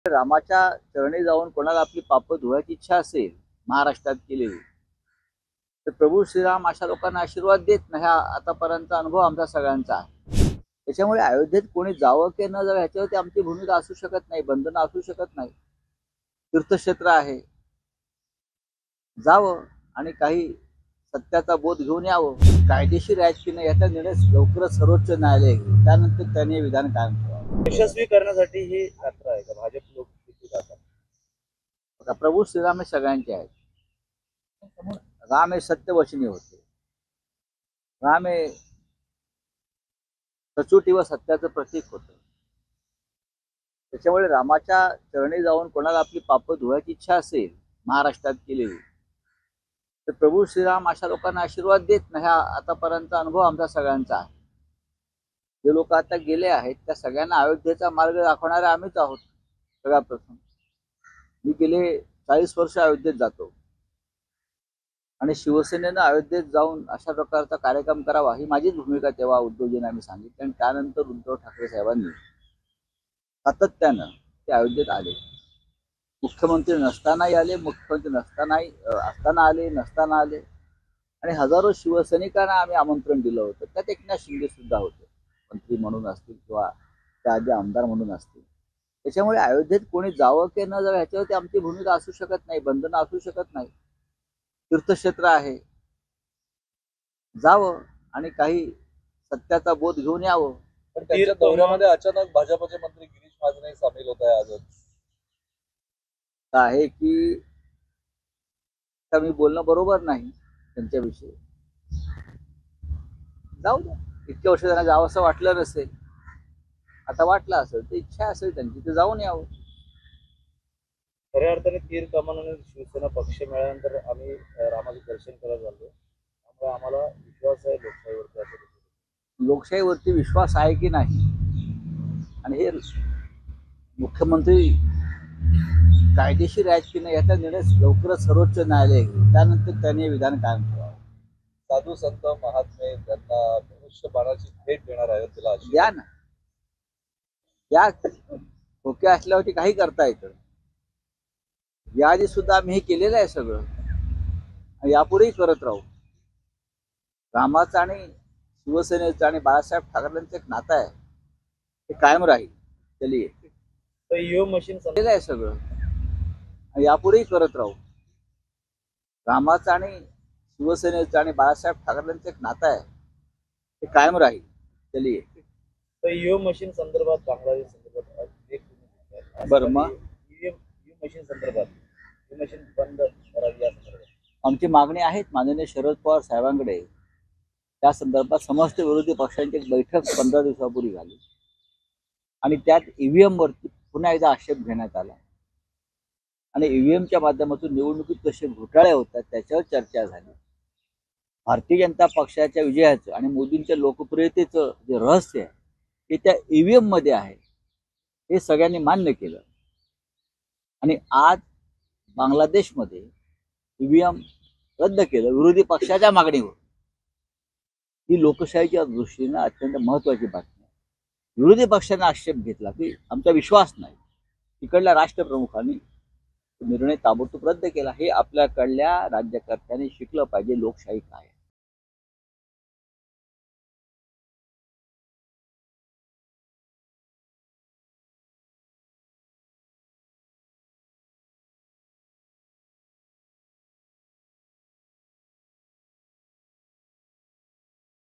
रामाच्या चरणी जाऊन कोणाला आपली पापं धुवायची इच्छा असेल महाराष्ट्रात केलेली, तर प्रभू श्रीराम अशा लोकांना आशीर्वाद देत नाही. हा आतापर्यंत अनुभव आमचा सगळ्यांचा आहे. त्याच्यामुळे अयोध्येत कोणी जावं की न जावं ह्याच्यावरती आमची भूमिका असू शकत नाही, बंधनं असू शकत नाही. तीर्थक्षेत्र आहे, जावं आणि काही सत्याचा बोध घेऊन यावं. कायदेशीर आहे की नाही याचा निर्णय लवकरच सर्वोच्च न्यायालय घेईल. त्यानंतर त्यांनी विधान कायम ठेवावं. यशस्वी करण्यासाठी ही यात्रा आहे का? भाजप लोक किती जातात? आता प्रभू श्रीराम हे सगळ्यांचे आहेत. राम हे सत्यवचनी होते. राम हे सचोटी व सत्याचं प्रतीक होतं. त्याच्यामुळे रामाच्या चरणी जाऊन कोणाला आपली पापं धुवायची इच्छा असेल महाराष्ट्रात केलेली, तर प्रभू श्रीराम अशा लोकांना आशीर्वाद देत नाही. हा आतापर्यंत अनुभव आमचा सगळ्यांचा आहे. जे लोक आता गेले आहेत त्या सगळ्यांना अयोध्येचा मार्ग दाखवणारे आम्हीच आहोत. सगळ्यात प्रथम मी गेले 40 वर्ष अयोध्येत जातो आणि शिवसेनेनं अयोध्येत जाऊन अशा प्रकारचा कार्यक्रम करावा ही माझीच भूमिका तेव्हा उद्धवजींना आम्ही सांगितली. आणि त्यानंतर उद्धव ठाकरे साहेबांनी सातत्यानं ते अयोध्येत आले. मुख्यमंत्री नसतानाही आले, मुख्यमंत्री असताना आले, नसताना आले. आणि हजारो शिवसैनिकांना आम्ही आमंत्रण दिलं होतं. त्यात एकनाथ शिंदे सुद्धा होते, मंत्री म्हणून असतील किंवा त्याआधी आमदार म्हणून असतील. त्याच्यामुळे अयोध्येत कोणी जावं की न जावं ह्याच्यावरती आमची भूमिका असू शकत नाही, बंधनं असू शकत नाही. तीर्थक्षेत्र आहे, जावं आणि काही सत्याचा बोध घेऊन यावं. पण त्यांच्या दौऱ्यामध्ये अचानक भाजपचे मंत्री गिरीश महाजनही सामील होत आहे आजच. आहे की मी बोलणं बरोबर नाही त्यांच्याविषयी. जाऊ द्या, इतक्या वर्ष त्यांना जावं असं वाटलं नसेल, आता वाटलं असेल तर इच्छा असेल त्यांची तर जाऊन यावं. खऱ्या अर्थाने तीर कमानाने शिवसेना पक्ष मिळाल्यानंतर आम्ही रामाचे दर्शन करायला जातो. त्यामुळे आम्हाला विश्वास आहे लोकशाहीवरती. असं लोकशाहीवरती विश्वास आहे की नाही आणि हे मुख्यमंत्री कायदेशीर आहेत की नाही याचा निर्णय लवकरच सर्वोच्च न्यायालय घेईल. त्यानंतर त्यांनी विधान कायम ठेवावं. साधू संत महात्मे त्यांना मनुष्यबाणाची भेट देणार अयोध्येला द्या ना, या ओके असल्यावरती काही करता येतं. याआधी सुद्धा आम्ही हे केलेलं आहे सगळं, यापुढेही करत राहू. रामाचं आणि शिवसेनेचं आणि बाळासाहेब ठाकरेंचं एक नातं आहे, ते कायम राहील. चलिये, ईव्हीएम मशीन केलेलं आहे सगळं, यापुढेही करत राहू. रामाचं आणि शिवसेनेचं आणि बाळासाहेब ठाकरेंचं एक नातं आहे, ते कायम राहील. चलिये, ईव्हीएम मशीन संदर्भात बांगलादेश संदर्भात बरं मग ईव्हीएम मशीन संदर्भात मशीन बंद करावी या संदर्भात आमची मागणी आहेत माननीय शरद पवार साहेबांकडे. त्या संदर्भात समस्त विरोधी पक्षांची एक बैठक 15 दिवसापूर्वी झाली आणि त्यात ईव्हीएम वरती पुन्हा एकदा आक्षेप घेण्यात आला आणि ईव्हीएमच्या माध्यमातून निवडणुकीत कसे घोटाळे होतात त्याच्यावर चर्चा झाली. भारतीय जनता पक्षाच्या विजयाचं आणि मोदींच्या लोकप्रियतेचं जे रहस्य आहे ते त्या ईव्हीएम मध्ये आहे, हे सगळ्यांनी मान्य केलं. आणि आज बांगलादेशमध्ये ईव्हीएम रद्द केलं विरोधी पक्षाच्या मागणीवर. ही लोकशाहीच्या दृष्टीनं अत्यंत महत्वाची बातमी आहे. विरोधी पक्षाने आक्षेप घेतला की आमचा विश्वास नाही, तिकडल्या राष्ट्रप्रमुखांनी निर्णय ताबडतोब रद्द केला. हे आपल्याकडल्या राज्यकर्त्यांनी शिकलं पाहिजे लोकशाही काय.